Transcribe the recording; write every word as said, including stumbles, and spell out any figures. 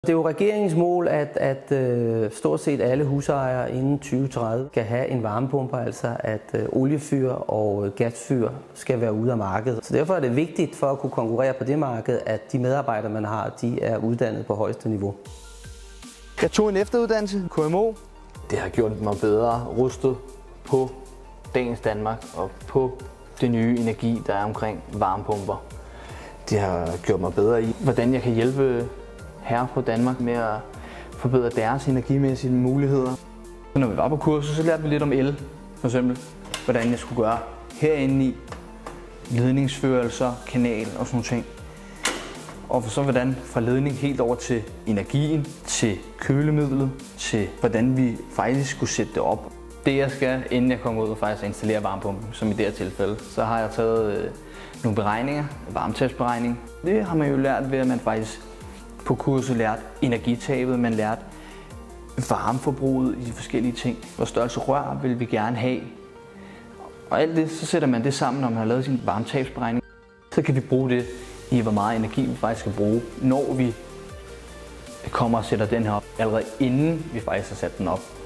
Det er jo regeringens mål, at, at øh, stort set alle husejere inden tyve tredive skal have en varmepumpe, altså at øh, oliefyr og øh, gasfyr skal være ude af markedet. Så derfor er det vigtigt for at kunne konkurrere på det marked, at de medarbejdere, man har, de er uddannet på højeste niveau. Jeg tog en efteruddannelse, K M O. Det har gjort mig bedre rustet på dagens Danmark og på det nye energi, der er omkring varmepumper. Det har gjort mig bedre i, hvordan jeg kan hjælpe her på Danmark med at forbedre deres energimæssige muligheder. Så når vi var på kurset, så lærte vi lidt om el, for eksempel, hvordan jeg skulle gøre herinde i ledningsførelser, kanal og sådan nogle ting. Og så hvordan fra ledning helt over til energien, til kølemidlet, til hvordan vi faktisk skulle sætte det op. Det jeg skal, inden jeg kommer ud og faktisk installere varmepumpen, som i det her tilfælde, så har jeg taget øh, nogle beregninger, varmetabsberegning. Det har man jo lært ved, at man faktisk på kurset lærte energitabet, man lærte varmeforbruget i de forskellige ting. Hvor størrelse rør vil vi gerne have. Og alt det, så sætter man det sammen, når man har lavet sin varmetabsberegning. Så kan vi bruge det i, hvor meget energi vi faktisk skal bruge, når vi kommer og sætter den her op, allerede inden vi faktisk har sat den op.